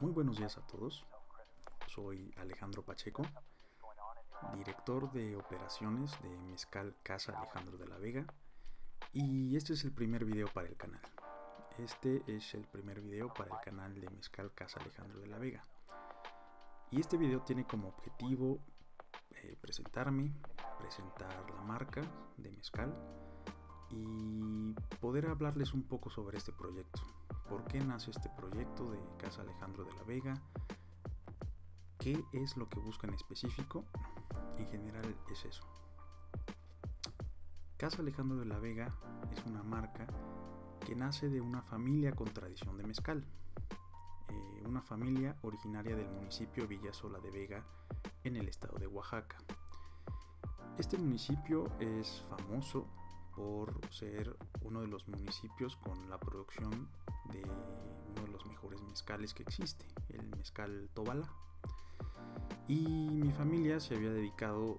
Muy buenos días a todos, soy Alejandro Pacheco, director de operaciones de Mezcal Casa Alejandro de la Vega, y este es el primer video para el canal. Este es el primer video para el canal de Mezcal Casa Alejandro de la Vega. Y este video tiene como objetivo presentar la marca de mezcal y poder hablarles un poco sobre este proyecto. ¿Por qué nace este proyecto de Casa Alejandro de la Vega? ¿Qué es lo que busca en específico? En general es eso. Casa Alejandro de la Vega es una marca que nace de una familia con tradición de mezcal. Una familia originaria del municipio Villasola de Vega en el estado de Oaxaca. Este municipio es famoso por ser uno de los municipios con la producción de uno de los mejores mezcales que existe, el mezcal Tobalá. Y mi familia se ha dedicado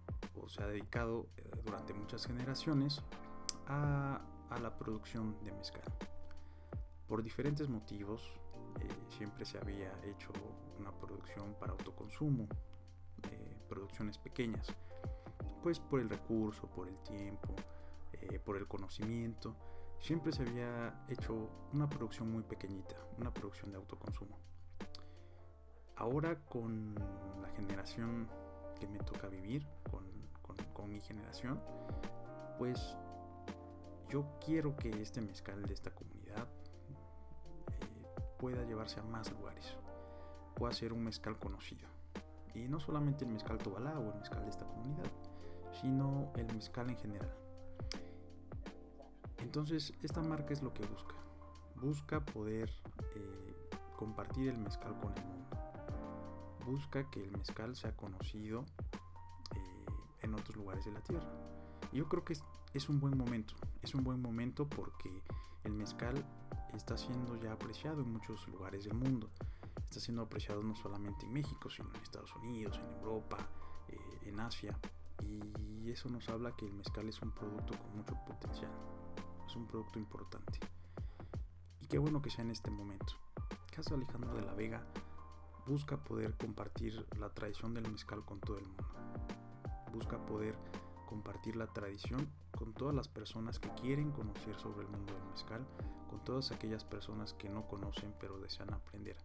durante muchas generaciones a la producción de mezcal. Por diferentes motivos, siempre se había hecho una producción para autoconsumo, producciones pequeñas, pues por el recurso, por el tiempo, por el conocimiento. Siempre se había hecho una producción muy pequeñita, una producción de autoconsumo. Ahora, con la generación que me toca vivir, con mi generación, pues yo quiero que este mezcal de esta comunidad pueda llevarse a más lugares, pueda ser un mezcal conocido. Y no solamente el mezcal Tobalá o el mezcal de esta comunidad, sino el mezcal en general. Entonces, esta marca es lo que busca poder compartir el mezcal con el mundo, busca que el mezcal sea conocido en otros lugares de la tierra. Y yo creo que es un buen momento porque el mezcal está siendo ya apreciado en muchos lugares del mundo. Está siendo apreciado no solamente en México, sino en Estados Unidos, en Europa, en Asia. Y eso nos habla que el mezcal es un producto con mucho potencial, es un producto importante. Y qué bueno que sea en este momento. Casa Alejandro de la Vega busca poder compartir la tradición del mezcal con todo el mundo. Busca poder compartir la tradición con todas las personas que quieren conocer sobre el mundo del mezcal, con todas aquellas personas que no conocen pero desean aprender.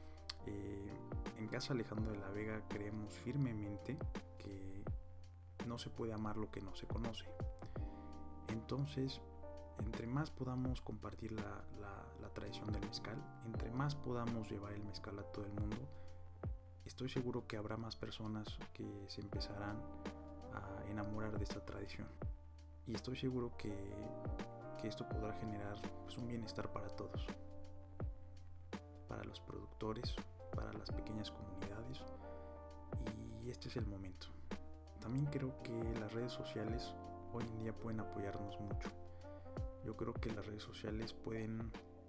En Casa Alejandro de la Vega creemos firmemente que no se puede amar lo que no se conoce. Entonces, entre más podamos compartir la tradición del mezcal, entre más podamos llevar el mezcal a todo el mundo, estoy seguro que habrá más personas que se empezarán a enamorar de esta tradición. Y estoy seguro que esto podrá generar pues, un bienestar para todos, para los productores, para las pequeñas comunidades, y este es el momento. También creo que las redes sociales hoy en día pueden apoyarnos mucho. Yo creo que las redes sociales pueden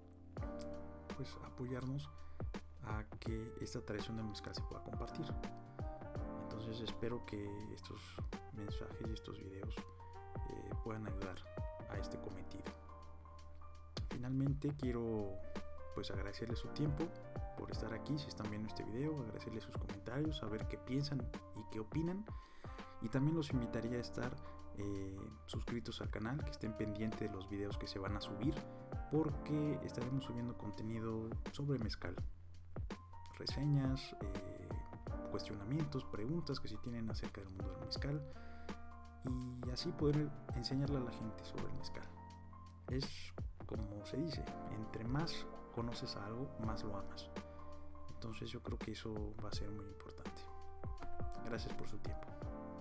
pues apoyarnos a que esta tradición del mezcal se pueda compartir. Entonces espero que estos mensajes y estos videos puedan ayudar a este cometido. Finalmente quiero pues agradecerles su tiempo por estar aquí. Si están viendo este video, agradecerles sus comentarios, saber qué piensan y qué opinan. Y también los invitaría a estar suscritos al canal, que estén pendientes de los videos que se van a subir, porque estaremos subiendo contenido sobre mezcal, reseñas, cuestionamientos, preguntas que se tienen acerca del mundo del mezcal, y así poder enseñarle a la gente sobre el mezcal. Es como se dice, entre más conoces a algo, más lo amas. Entonces yo creo que eso va a ser muy importante. Gracias por su tiempo.